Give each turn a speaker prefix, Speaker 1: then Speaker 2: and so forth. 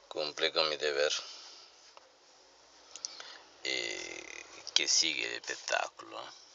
Speaker 1: cumplí con mi deber. Y que sigue el espectáculo.